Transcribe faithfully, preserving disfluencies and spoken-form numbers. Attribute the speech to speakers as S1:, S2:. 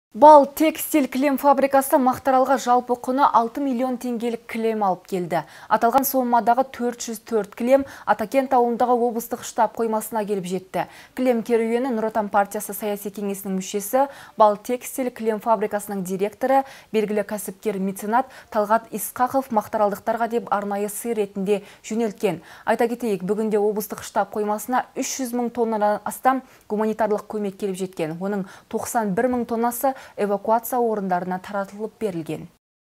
S1: Бал текстиль кілем фабрикасы Мақтаралға жалпы құны алты миллион теңгелік кілем алып келді. Аталған сомадағы төрт жүз төрт кілем Атакент ауылындағы облыстық штаб қоймасына келіп жетті. Кілем керуені Нұр Отан партиясы саяси кеңесінің мүшесі, Бал текстиль кілем фабрикасының директоры, белгілі кәсіпкер меценат Талғат Исқақов мақтаралдықтарға деп арнайы сый ретінде жөнелткен. Айта кетейік, бүгінде облыстық штаб қоймасына үш жүз мың тоннадан астам гуманитарлық көмек келіп жеткен. Оның тоқсан бір мың тоннасы эвакуация орындарына таратылып берілген.